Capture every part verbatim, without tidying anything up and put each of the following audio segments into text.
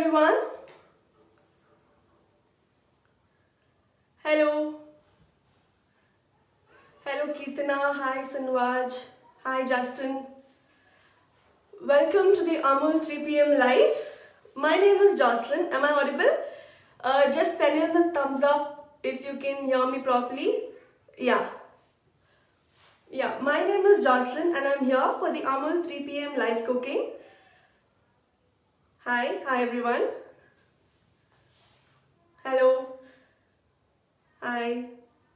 everyone. Hello. Hello Kirtana. Hi Sanwaj. Hi Justin. Welcome to the Amul three p m live. My name is Jocelyn. Am I audible? Uh, just send in the thumbs up if you can hear me properly. Yeah. Yeah, my name is Jocelyn and I'm here for the Amul three p m live cooking. Hi, hi everyone. Hello. Hi.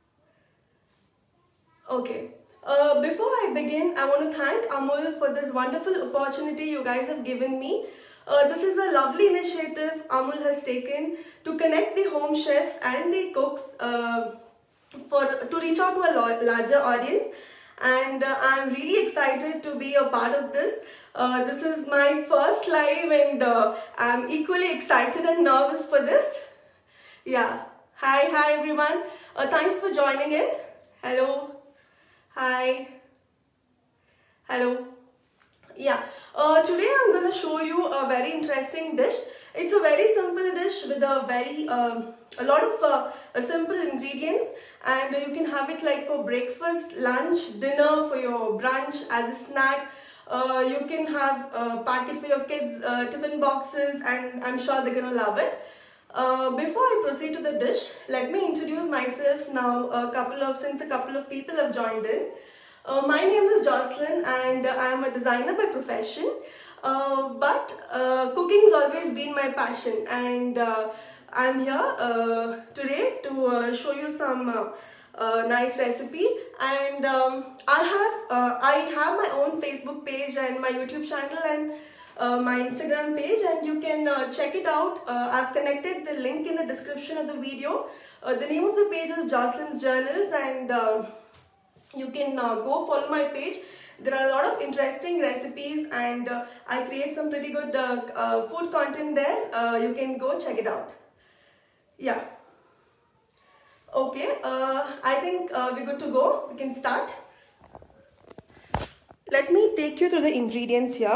Okay. Uh, before I begin, I want to thank Amul for this wonderful opportunity you guys have given me. Uh, this is a lovely initiative Amul has taken to connect the home chefs and the cooks uh, for to reach out to a larger audience. And uh, I'm really excited to be a part of this. Uh, this is my first live and uh, I'm equally excited and nervous for this. Yeah. Hi, hi everyone. Uh, thanks for joining in. Hello. Hi. Hello. Yeah. Uh, today I'm going to show you a very interesting dish. It's a very simple dish with a very um, a lot of uh, simple ingredients, and you can have it like for breakfast, lunch, dinner, for your brunch, as a snack. Uh, you can have a packet for your kids' uh, tiffin boxes, and I'm sure they're gonna love it. Uh, before I proceed to the dish, let me introduce myself now. A couple of since a couple of people have joined in. Uh, my name is Jocelyn and I am a designer by profession. Uh, but uh, cooking's always been my passion, and uh, I'm here uh, today to uh, show you some uh, uh, nice recipe. And um, I have uh, I have my own Facebook page and my YouTube channel and uh, my Instagram page, and you can uh, check it out. Uh, I've connected the link in the description of the video. Uh, the name of the page is Jocelyn's Journals, and uh, you can uh, go follow my page. There are a lot of interesting recipes, and uh, I create some pretty good uh, uh, food content there. Uh, you can go check it out. Yeah. Okay, uh, I think uh, we're good to go. We can start. Let me take you through the ingredients here.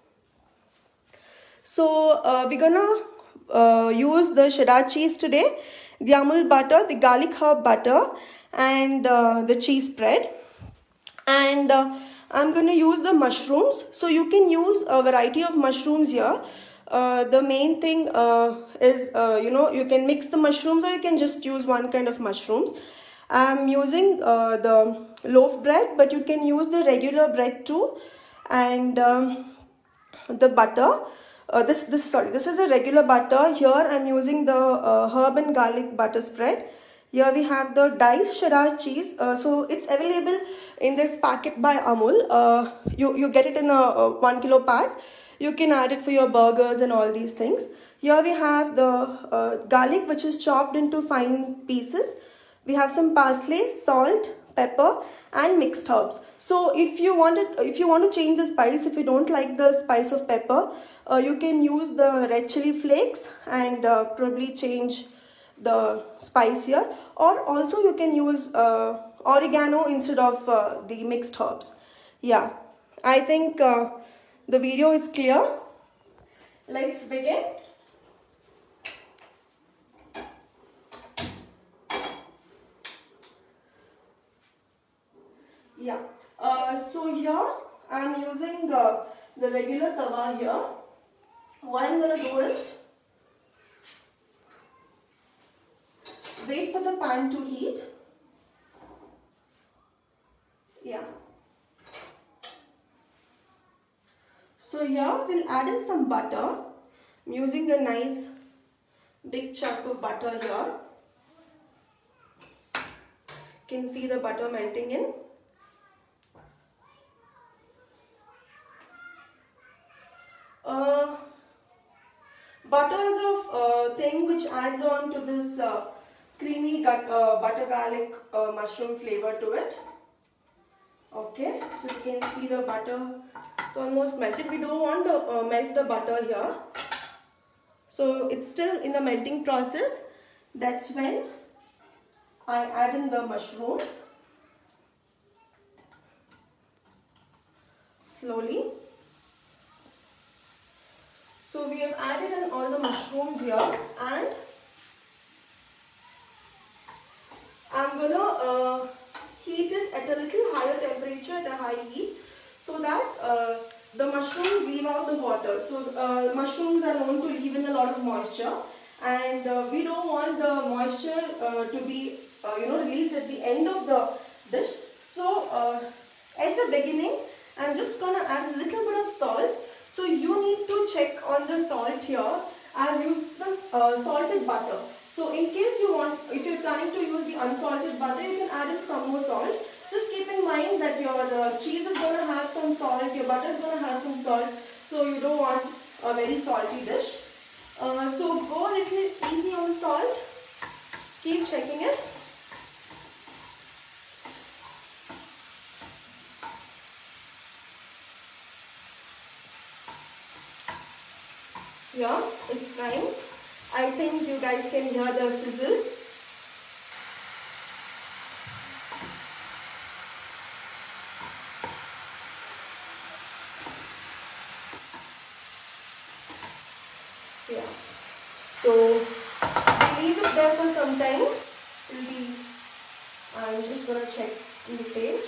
So uh, we're gonna uh, use the cheddar cheese today, the Amul butter, the garlic herb butter, and uh, the cheese spread. And uh, I'm going to use the mushrooms. So you can use a variety of mushrooms here. Uh, the main thing uh, is, uh, you know, you can mix the mushrooms or you can just use one kind of mushrooms. I'm using uh, the loaf bread, but you can use the regular bread too. And um, the butter. Uh, this, this, sorry, this is a regular butter. Here I'm using the uh, herb and garlic butter spread. Here we have the diced cheddar cheese. Uh, so it's available in this packet by Amul. Uh, you, you get it in a, a one kilo pack. You can add it for your burgers and all these things. Here we have the uh, garlic, which is chopped into fine pieces. We have some parsley, salt, pepper, and mixed herbs. So if you want it, if you want to change the spice, if you don't like the spice of pepper, uh, you can use the red chili flakes and uh, probably change the spice here, or also you can use uh, oregano instead of uh, the mixed herbs. Yeah, I think uh, the video is clear. Let's begin. Yeah, uh, so here I am using uh, the regular tawa here. What I am going to do is wait for the pan to heat. Yeah. So here we'll add in some butter. I'm using a nice big chunk of butter here. You can see the butter melting in. Uh, butter is a uh, thing which adds on to this uh, creamy uh, butter garlic uh, mushroom flavor to it. Okay, so you can see the butter, it's almost melted. We don't want to uh, melt the butter here. So it's still in the melting process. That's when I add in the mushrooms. Slowly. So we have added in all the mushrooms here, and I'm gonna uh, heat it at a little higher temperature, at a high heat, so that uh, the mushrooms leave out the water. So uh, mushrooms are known to leave in a lot of moisture, and uh, we don't want the moisture uh, to be uh, you know released at the end of the dish. So uh, at the beginning, I'm just gonna add a little bit of salt. So you need to check on the salt here. I've used this uh, salted butter. So in case you want, if you're planning to use the unsalted butter, you can add in some more salt. Just keep in mind that your uh, cheese is going to have some salt, your butter is going to have some salt, so you don't want a very salty dish. Uh, so go a little easy on the salt, keep checking it. Yeah, it's frying. I think you guys can hear the sizzle. Yeah. So we leave it there for some time. It'll be, I'm just gonna check the page.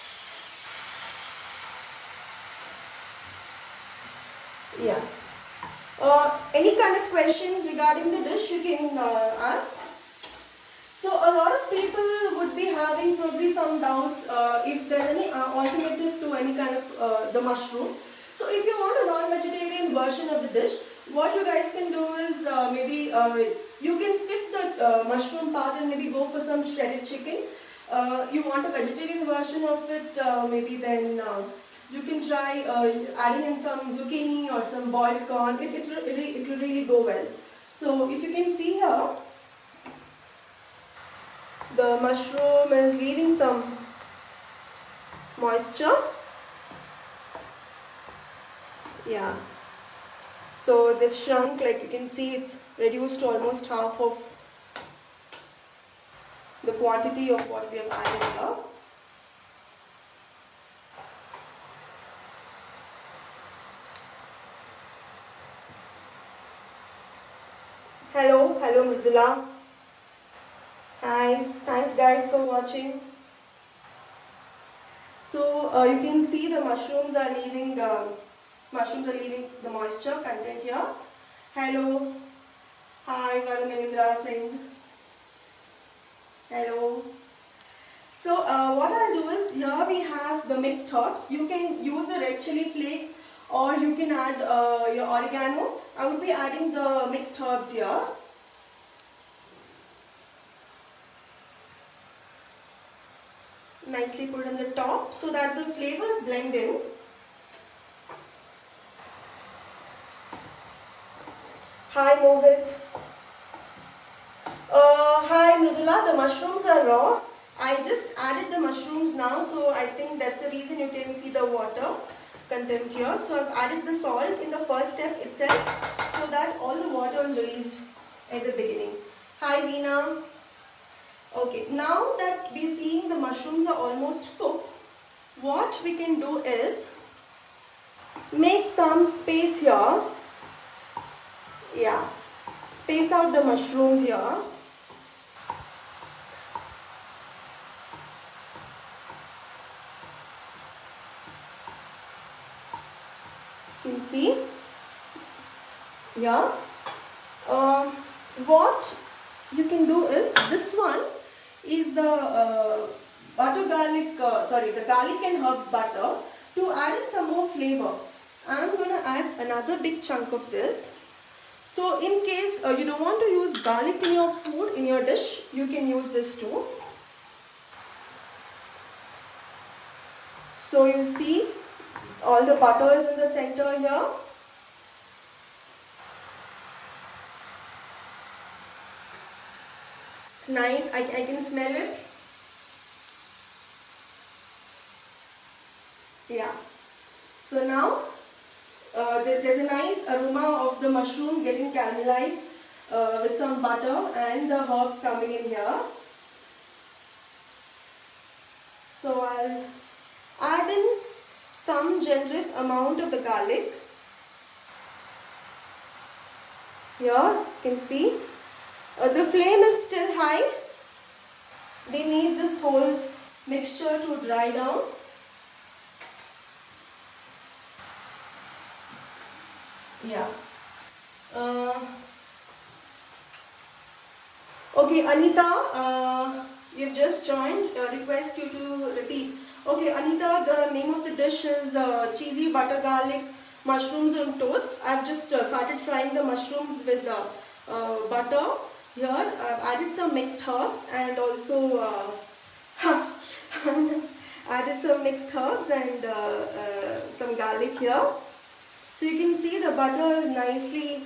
Yeah. Uh, any kind of questions regarding the dish you can uh, ask. So a lot of people would be having probably some doubts uh, if there's any uh, alternative to any kind of uh, the mushroom. So if you want a non-vegetarian version of the dish, what you guys can do is uh, maybe uh, you can skip the uh, mushroom part and maybe go for some shredded chicken. Uh, you want a vegetarian version of it, uh, maybe then uh, you can try uh, adding in some zucchini or some boiled corn. It, it, it, it will really go well. So if you can see here, the mushroom is leaving some moisture. Yeah. So they've shrunk, like you can see it's reduced to almost half of the quantity of what we have added here. Hello, hello Mridula. Hi, thanks guys for watching. So uh, you can see the mushrooms are leaving uh, mushrooms are leaving the moisture content here. Hello, hi Varunendra Singh. Hello. So uh, what I'll do is, here we have the mixed herbs. You can use the red chili flakes or you can add uh, your oregano. I would be adding the mixed herbs here. Nicely put on the top so that the flavors blend in. Hi Mohit. Uh, hi Mridula, the mushrooms are raw. I just added the mushrooms now, so I think that's the reason you can see the water content here. So I've added the salt in the first step itself so that all the water is released at the beginning. Hi Veena. Okay, now that we're seeing the mushrooms are almost cooked, what we can do is make some space here. Yeah, space out the mushrooms here. You can see. Yeah. Uh, what you can do is, this one is the uh, butter garlic, uh, sorry, the garlic and herbs butter. To add in some more flavor, I'm going to add another big chunk of this. So in case uh, you don't want to use garlic in your food, in your dish, you can use this too. So you see all the butter is in the center here. It's nice, I, I can smell it. Yeah. So now uh, there, there's a nice aroma of the mushroom getting caramelized uh, with some butter and the herbs coming in here. So I'll add in some generous amount of the garlic. Here you can see uh, the flame is still high. We need this whole mixture to dry down. Yeah. Uh, okay, Anita, uh, you've just joined. Uh, request you to repeat. Okay, Anita, the name of the dish is uh, cheesy butter garlic mushrooms on toast. I've just uh, started frying the mushrooms with uh, uh, butter. Here, I've added some mixed herbs and also uh, added some mixed herbs and uh, uh, some garlic here. So you can see the butter is nicely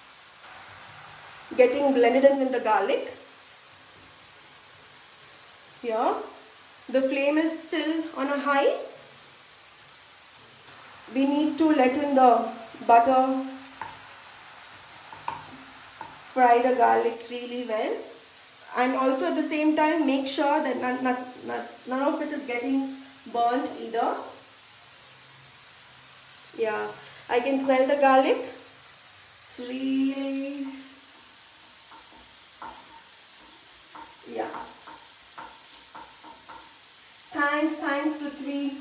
getting blended in with the garlic. Here, the flame is still on a high. We need to let in the butter, fry the garlic really well, and also at the same time make sure that none, none, none, none of it is getting burnt either. Yeah, I can smell the garlic. It's really, yeah. Thanks, thanks Prithvi.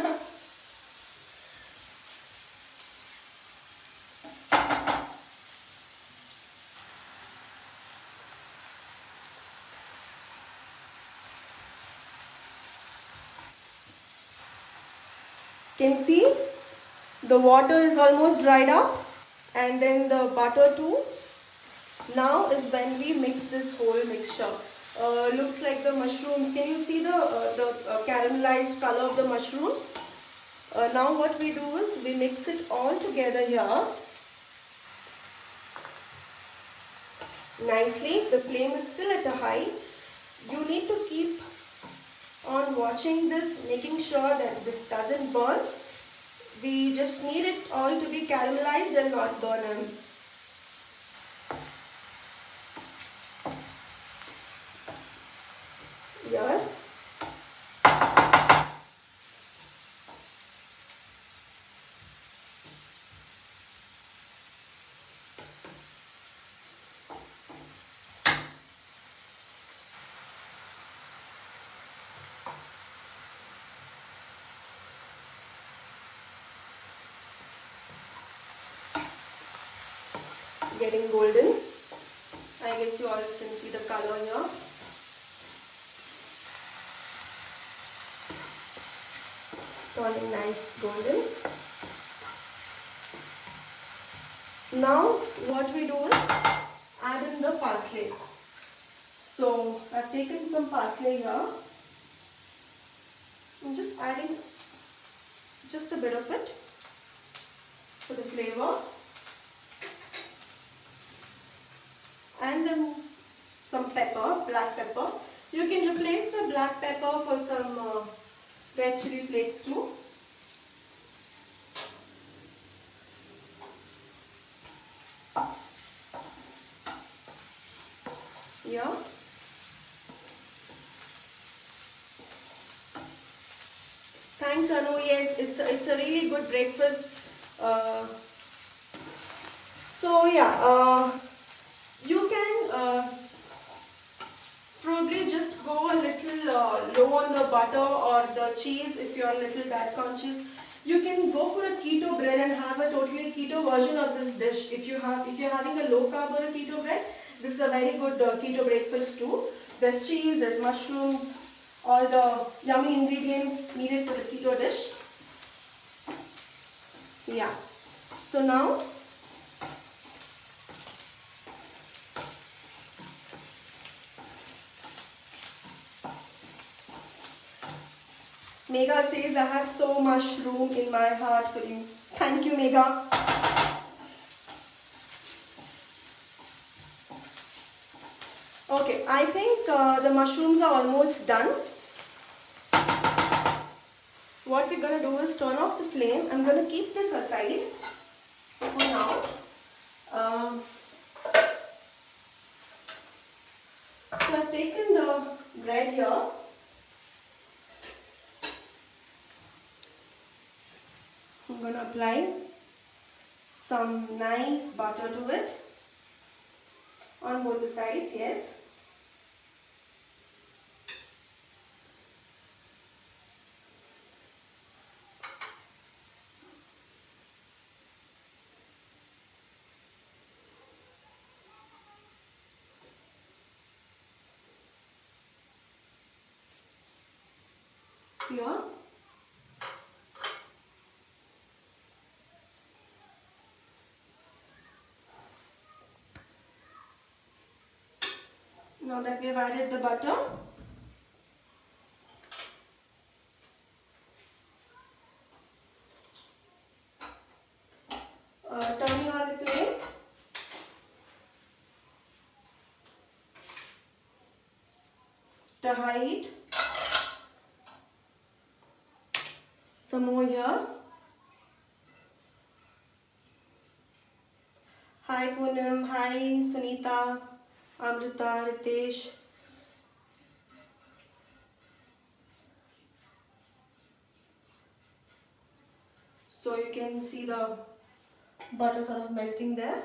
Can see the water is almost dried up and then the butter too. Now is when we mix this whole mixture. Uh, looks like the mushrooms. Can you see the, uh, the uh, caramelized color of the mushrooms? Uh, now what we do is we mix it all together here. Nicely. The flame is still at a high. You need to keep on watching this, making sure that this doesn't burn. We just need it all to be caramelized and not burn. Here. Getting golden. I guess you all can see the color here. Turning nice golden. Now what we do is add in the parsley. So I've taken some parsley here. I'm just adding just a bit of it for the flavor. And then some pepper, black pepper. You can replace the black pepper for some uh, red chili flakes too. Yeah. Thanks Anu. Yes, it's a, it's a really good breakfast. Uh, so yeah. Uh, You can uh, probably just go a little uh, low on the butter or the cheese if you are a little diet conscious. You can go for a keto bread and have a totally keto version of this dish. If you have, if you're having a low carb or a keto bread, this is a very good uh, keto breakfast too. There's cheese, there's mushrooms, all the yummy ingredients needed for the keto dish. Yeah. So now. Megha says, I have so much room in my heart for you. Thank you, Megha. Okay, I think uh, the mushrooms are almost done. What we're going to do is turn off the flame. I'm going to keep this aside for now. Um, so I've taken the bread here. I'm going to apply some nice butter to it. on both the sides, yes. Here. Now that we have added the butter, uh, turning on the flame, to high heat, some more here. Hi Poonam, hi Sunita, Amrita, Ritesh. So you can see the butter sort of melting there.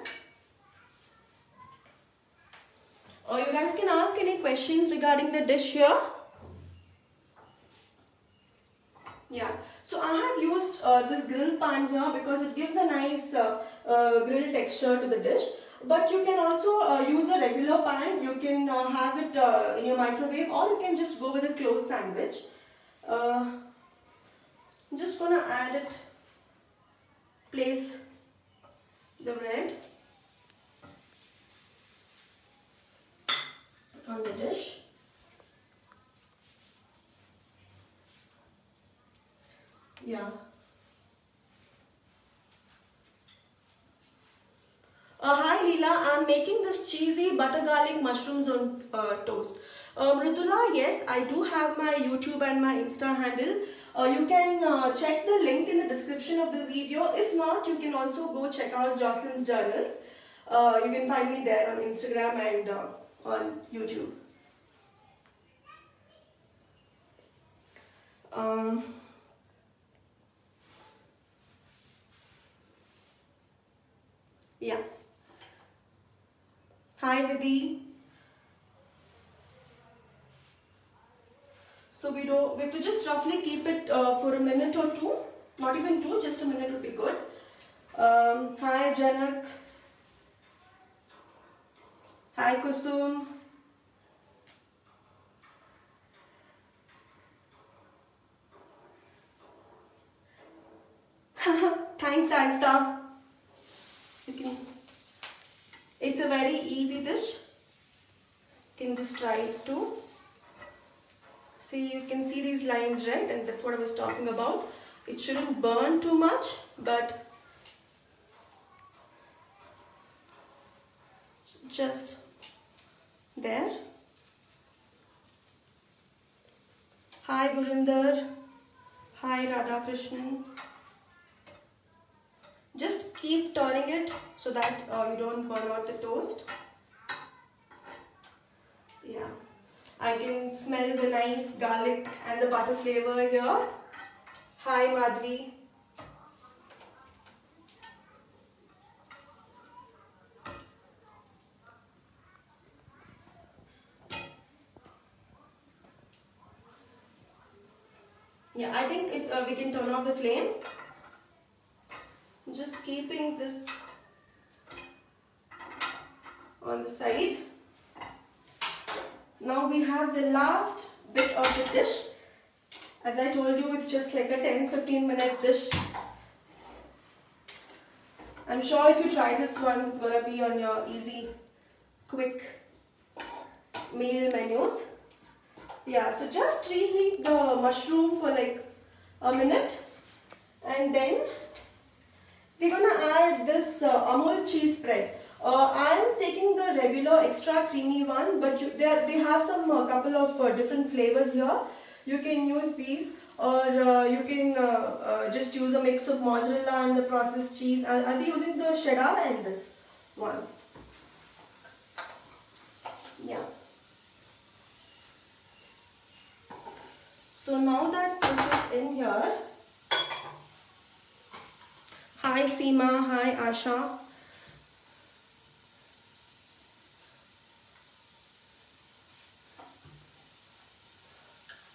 Or you guys can ask any questions regarding the dish here. Yeah, so I have used uh, this grill pan here because it gives a nice uh, uh, grill texture to the dish. But you can also uh, use a regular pan. You can uh, have it uh, in your microwave, or you can just go with a closed sandwich. Uh, I'm just gonna add it, place the bread on the dish. Yeah. Uh, hi Leela, I'm making this cheesy butter garlic mushrooms on uh, toast. Uh, Mridula, yes, I do have my YouTube and my Insta handle. Uh, you can uh, check the link in the description of the video. If not, you can also go check out Jocelyn's Journals. Uh, you can find me there on Instagram and uh, on YouTube. Um, yeah. Hi Vidhi. So we do we have to just roughly keep it uh, for a minute or two. Not even two, just a minute would be good. Um, hi Janak. Hi Kusum. Thanks Aista. You can, it's a very easy dish. You can just try it too. See, you can see these lines, right? And that's what I was talking about. It shouldn't burn too much, but just there. Hi Gurinder. Hi Radhakrishnan. Just keep turning it so that uh, you don't burn out the toast. Yeah. I can smell the nice garlic and the butter flavor here. Hi Madhvi. Yeah, I think it's uh, we can turn off the flame. Just keeping this on the side. Now we have the last bit of the dish. As I told you, it's just like a ten to fifteen minute dish. I'm sure if you try this once, it's going to be on your easy, quick meal menus. Yeah, so just reheat the mushroom for like a minute, and then we're going to add this uh, Amul cheese spread. Uh, I'm taking the regular extra creamy one, but you, they, they have some uh, couple of uh, different flavors here. You can use these, or uh, you can uh, uh, just use a mix of mozzarella and the processed cheese. I'll, I'll be using the cheddar and this one. Yeah. So now that this is in here, hi Seema, hi Asha.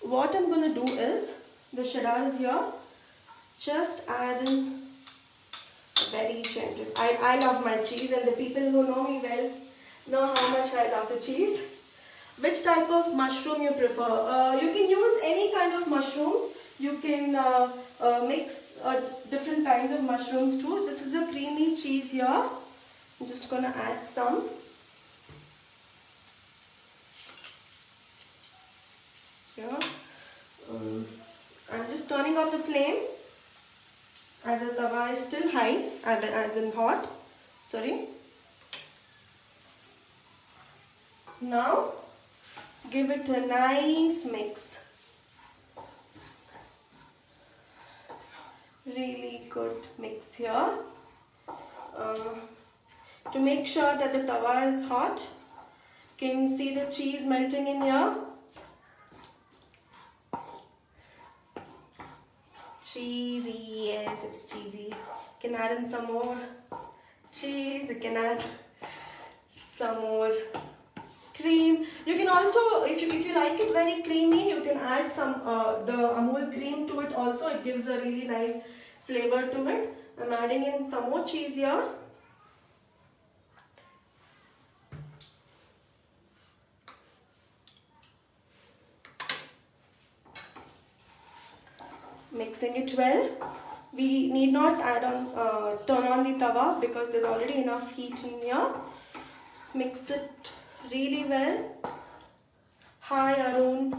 what I'm gonna do is, the cheddar is here, just add in very generous. I, I love my cheese, and the people who know me well know how much I love the cheese. Which type of mushroom you prefer? Uh, you can use any kind of mushrooms. You can uh, uh, mix uh, different kinds of mushrooms too. This is a creamy cheese here. I'm just gonna add some. Yeah. Um, I'm just turning off the flame as the tawa is still high, as in hot. Sorry. Now give it a nice mix. Really good mix here. Uh, to make sure that the tawa is hot, you can see the cheese melting in here. Cheesy, yes, it's cheesy. You can add in some more cheese. You can add some more cream. You can also, if you if you like it very creamy, you can add some uh, the Amul cream to it also. It gives a really nice flavor to it. I'm adding in some more cheese here. Mixing it well. We need not add on uh, turn on the tawa because there's already enough heat in here. Mix it really well. Hi Arun.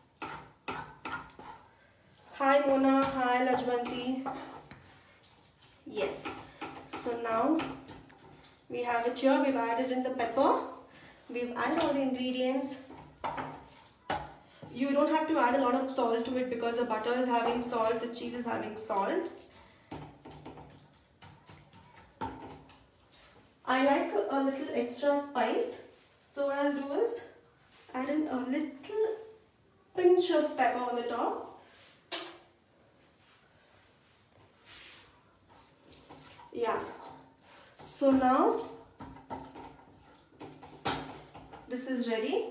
Hi Mona. Hi Lajwanti. Yes. So now we have it here. We've added in the pepper. We've added all the ingredients. You don't have to add a lot of salt to it because the butter is having salt, the cheese is having salt. I like a little extra spice. So what I'll do is add in a little pinch of pepper on the top. Yeah. So now this is ready.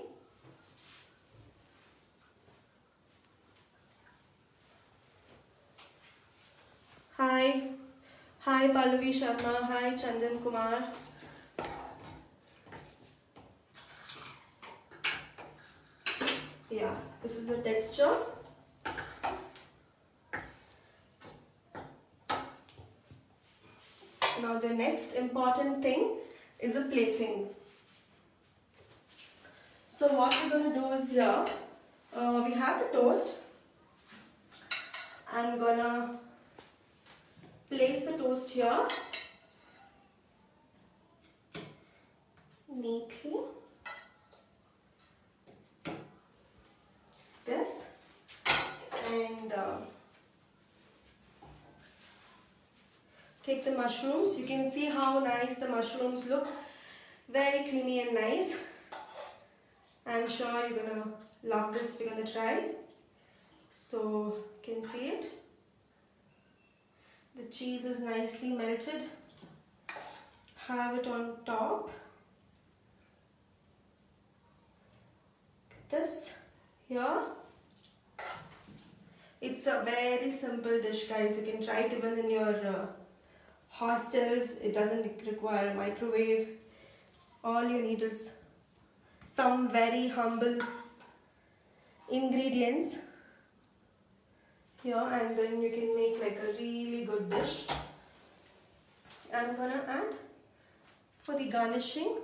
Hi. Hi Pallavi Sharma. Hi Chandan Kumar. Yeah, this is the texture. Now the next important thing is a plating. So what we're going to do is here, uh, we have the toast. I'm gonna place the toast here neatly. This and uh, take the mushrooms. You can see how nice the mushrooms look. Very creamy and nice. I'm sure you're gonna love this if you're gonna try. So you can see it. The cheese is nicely melted. Have it on top. This here. It's a very simple dish, guys. You can try it even in your uh, hostels. It doesn't require a microwave. All you need is some very humble ingredients here, and then you can make like a really good dish. I'm gonna add for the garnishing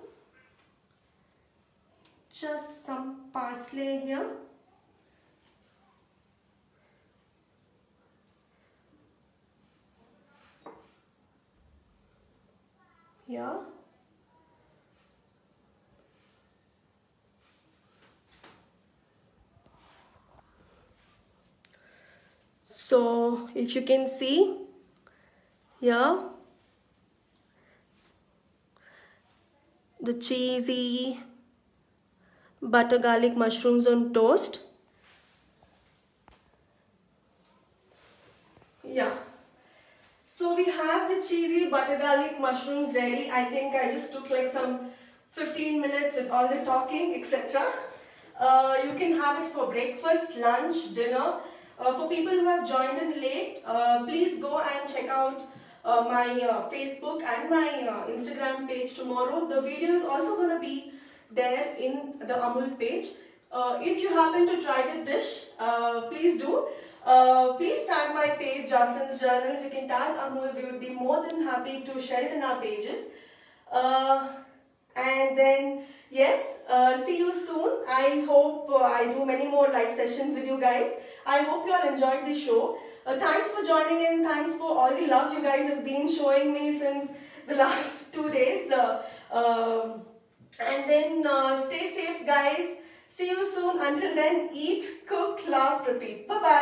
just some parsley here. Here. So if you can see here, the cheesy butter garlic mushrooms on toast. Yeah. So we have the cheesy butter garlic mushrooms ready. I think I just took like some fifteen minutes with all the talking, et cetera. Uh, you can have it for breakfast, lunch, dinner. Uh, for people who have joined in late, uh, please go and check out uh, my uh, Facebook and my uh, Instagram page tomorrow. The video is also going to be there in the Amul page. Uh, if you happen to try the dish, uh, please do. Uh, please tag my page, Jocelyn's Journals. You can tag Amul. We would be more than happy to share it in our pages. Uh, and then, yes, uh, see you soon. I hope uh, I do many more live sessions with you guys. I hope you all enjoyed the show. Uh, thanks for joining in. Thanks for all the love you guys have been showing me since the last two days. Uh, um, and then uh, stay safe, guys. See you soon. Until then, eat, cook, love, repeat. Bye-bye.